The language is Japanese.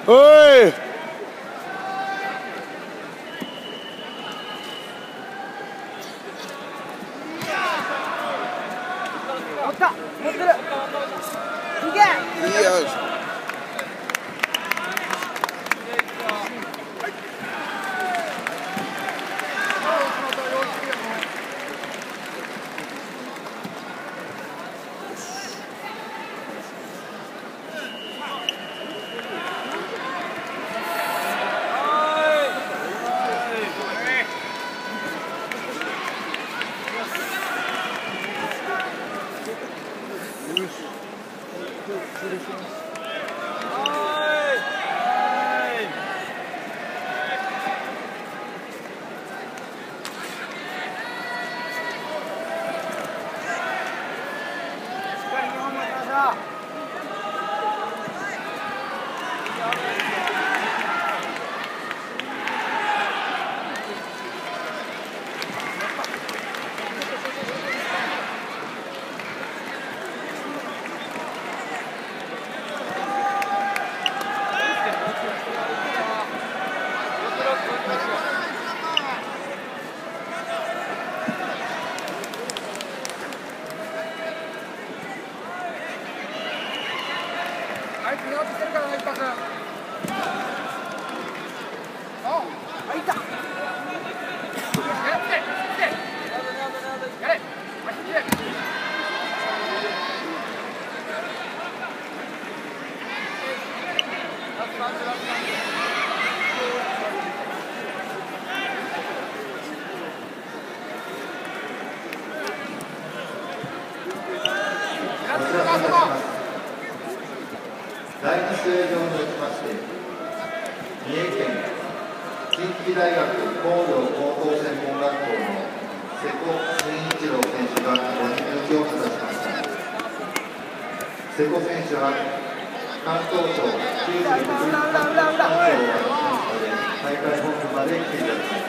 おい。 持った持ってる。いけ。 いいよ。 第2試合場におきまして、三重県近畿大学工業高等専門学校の瀬古慎一郎選手がご入籍を果たしました。瀬古選手は関東省九州陸上部関東を渡しましたので、大会本部まで来ていただきます。